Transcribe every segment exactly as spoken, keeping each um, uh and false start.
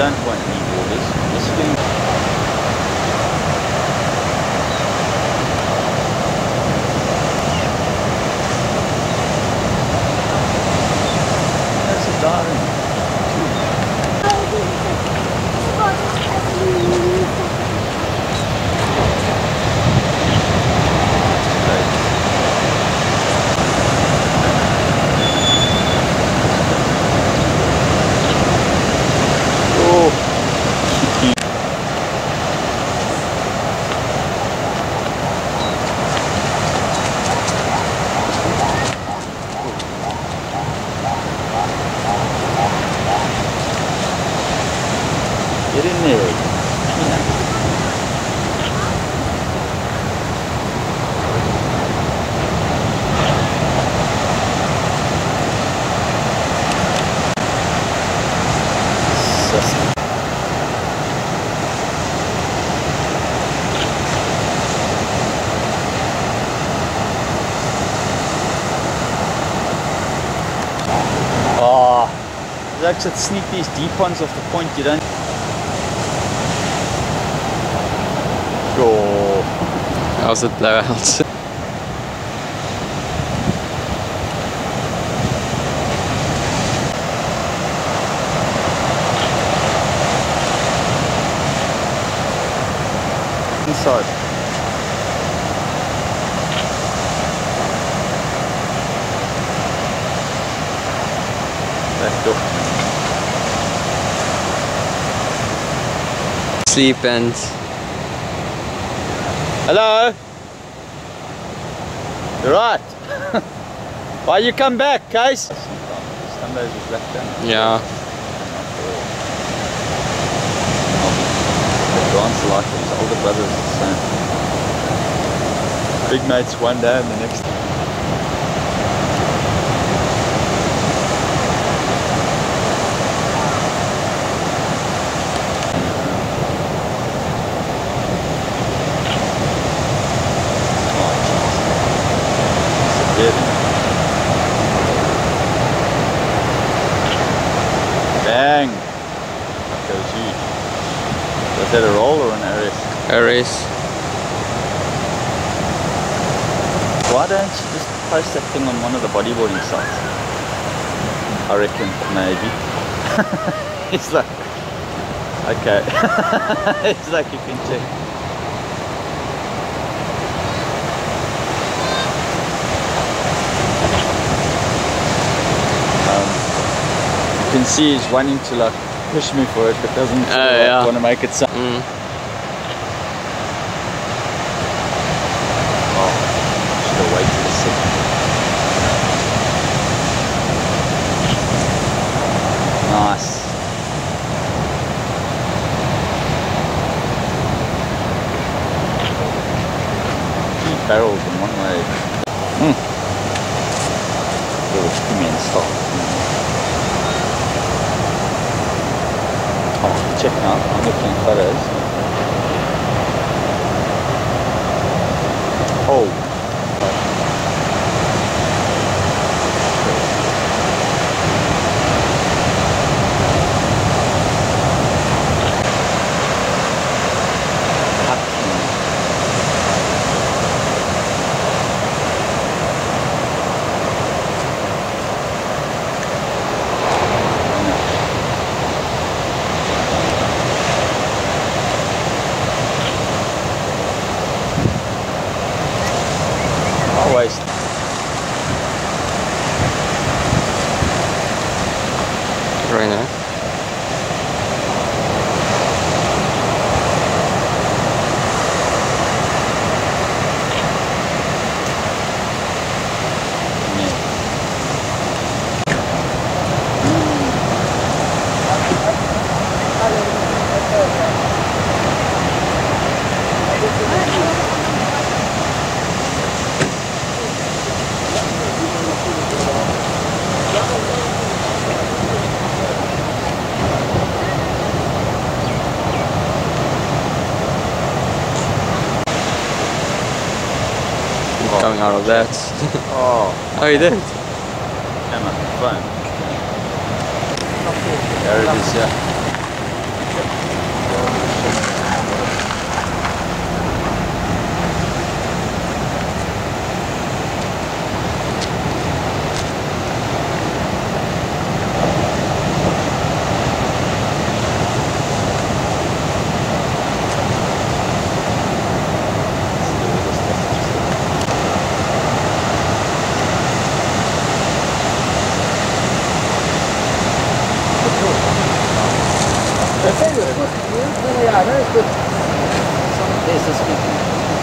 don't want any borders. This is going. That's a diving. Get in there. Sussy. Oh, you actually sneak these deep ones off the point, you don't. Oh. Als het blowout. Inside. Back door. Sleep and. Hello? You're right. Why you come back, Case? Sundays is back down. Yeah. Grant's like his older brothers the same. Big mates one day and the next. Bang! That goes huge. Was that a roll or an Aries? Aries. Why don't you just post that thing on one of the bodyboarding sites? I reckon maybe. It's like, okay. It's like you can check. You can see he's wanting to like push me for it, but doesn't uh, like, yeah. want to make it sound. Mm. Oh, should have waited a second. Nice. Two barrels in one way. Mm. Little skinny and soft. Oh, check out, I'm looking at photos. Oh. Always. Very nice. Coming out of that. Oh. Oh, you did? Camera, phone. There it is, yeah. yeah, that is good. Some places people.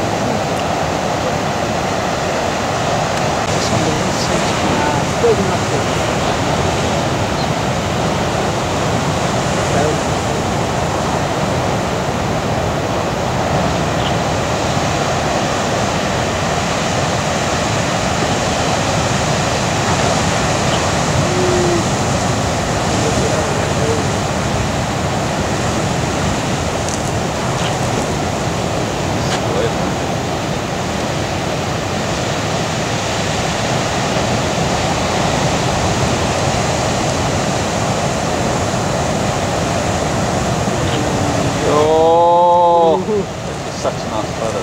This one doesn't seem to be uh, still not good. Such a nice photo.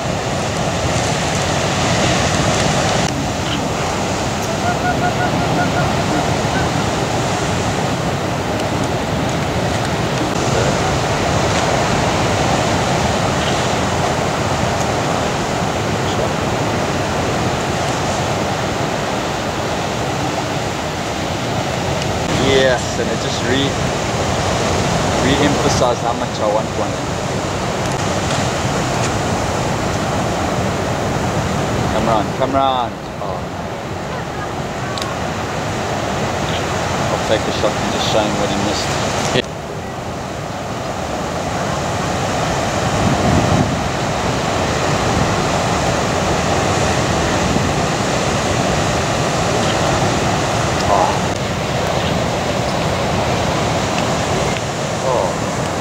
Yes, and it just re re-emphasized how much I want one. Come round, come round. Oh. I'll take a shot and just show him what he missed. Yeah. Oh. Oh.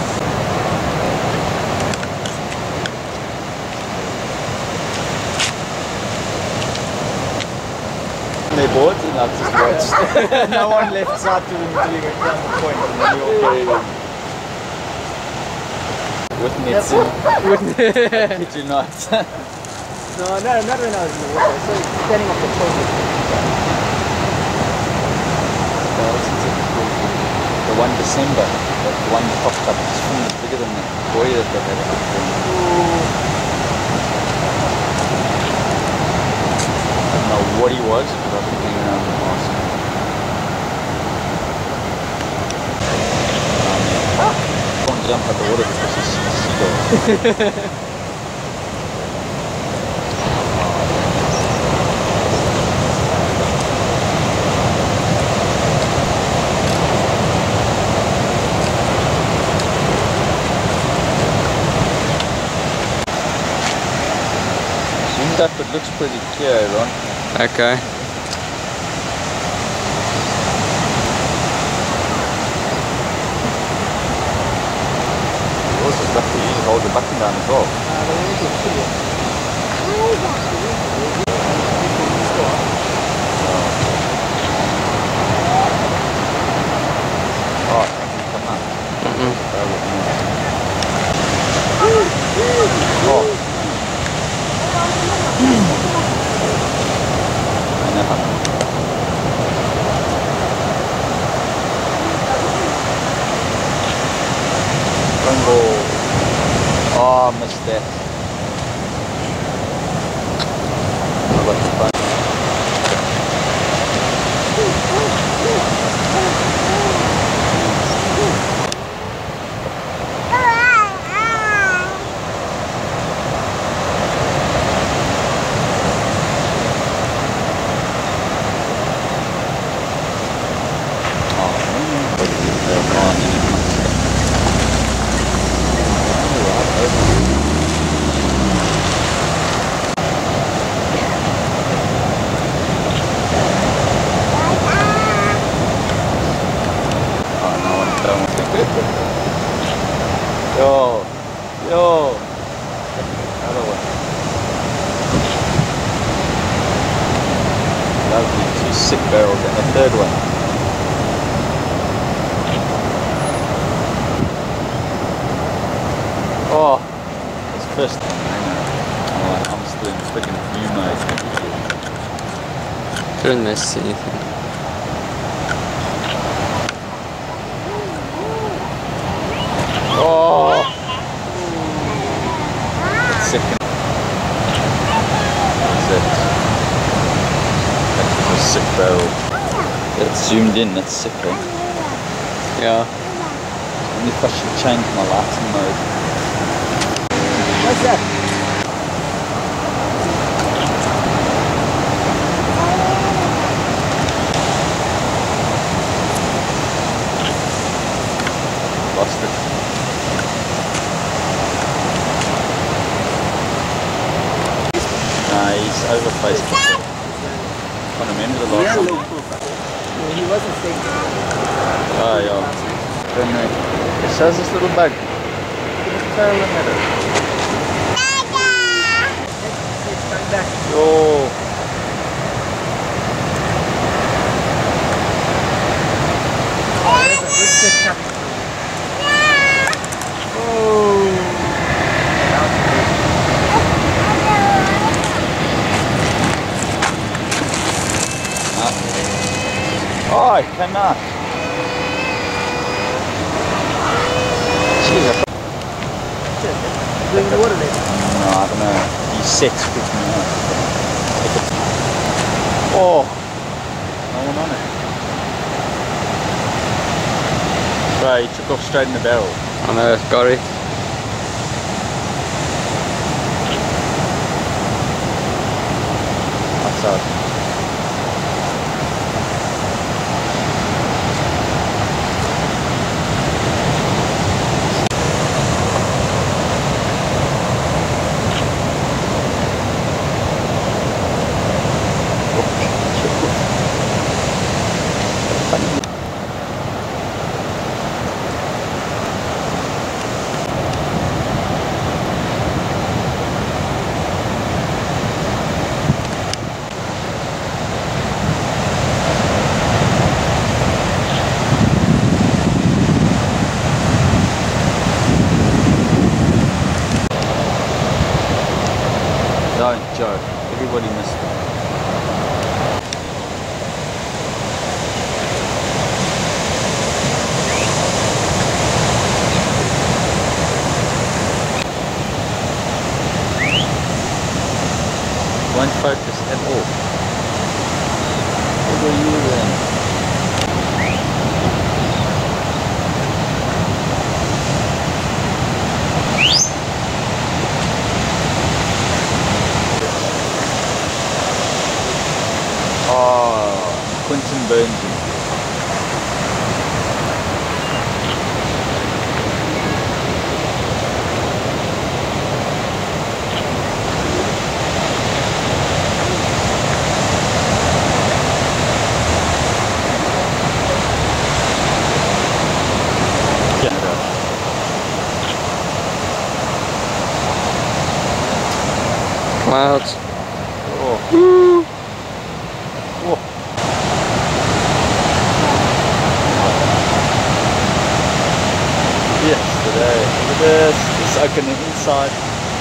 They boards and I've just watched. No one left side to him doing a camera point and then we all carried him. With nets in. I kid you not. No, no, not when I was in the water. So standing off the toilet. That was typical. The one December, the one that popped up, this one was bigger than the boy that they had up there. I don't know what he was, but I've been hanging around the house. Um, can't jump out the water because he's a seagull. Zoomed up, it looks pretty clear, Ron. Okay. You also got to use hold the button down as well. Uh, the way to see it. Oh, come on. Mm-mm. Oh. I know how. Bungle. Oh, I missed that. I got the fun. Yo, yo, another one. Lovely, two sick barrels and a third one. Oh, it's first time. Oh, I'm still in freaking view mode. Couldn't miss anything. Oh, that's sick. That's it. That was a sick barrel. That's zoomed in. That's sick, eh? Yeah. wonder if I should change my lighting mode. What's that? Lost it. Nah, he's over Facebook. Can't remember the last time. Yeah, he wasn't safe. Oh, yeah. Don't know. It shows this little bug. Just tail him at it. It's coming back. Yo. Oh, there's a good sit coming. Oh. Oh, I cannot. Jeez, I Doing the water there. no, I don't know. He sets freaking me out. Oh, no one on it. Right, he took off straight in the barrel. I know, it's got it. Outside. Don't joke. Everybody missed it. Won't focus at all. What were you then? Oh, Quentin Burns. Clouds. Oh. Woo! Oh. Yes, today. Look at this. It's opening inside.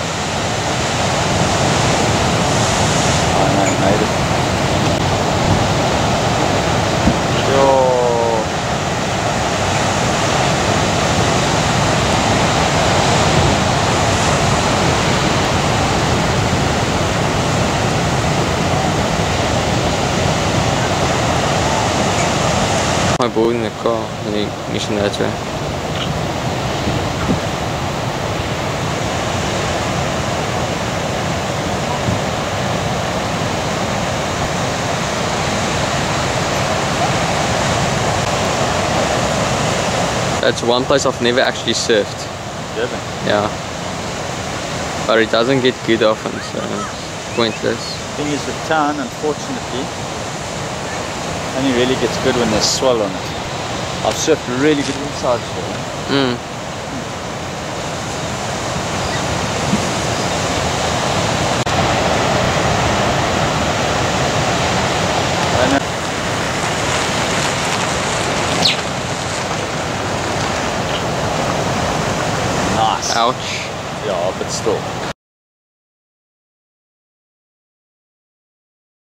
Oh no, I made it. Yo. My board in the car, die mission daar twee. That's one place I've never actually surfed. Durban. Yeah. But it doesn't get good often, so it's pointless. Thing is, the town, unfortunately, only really gets good when there's swell on it. I've surfed really good inside swell. Mm. I know. Nice. Ouch. Yeah, but still.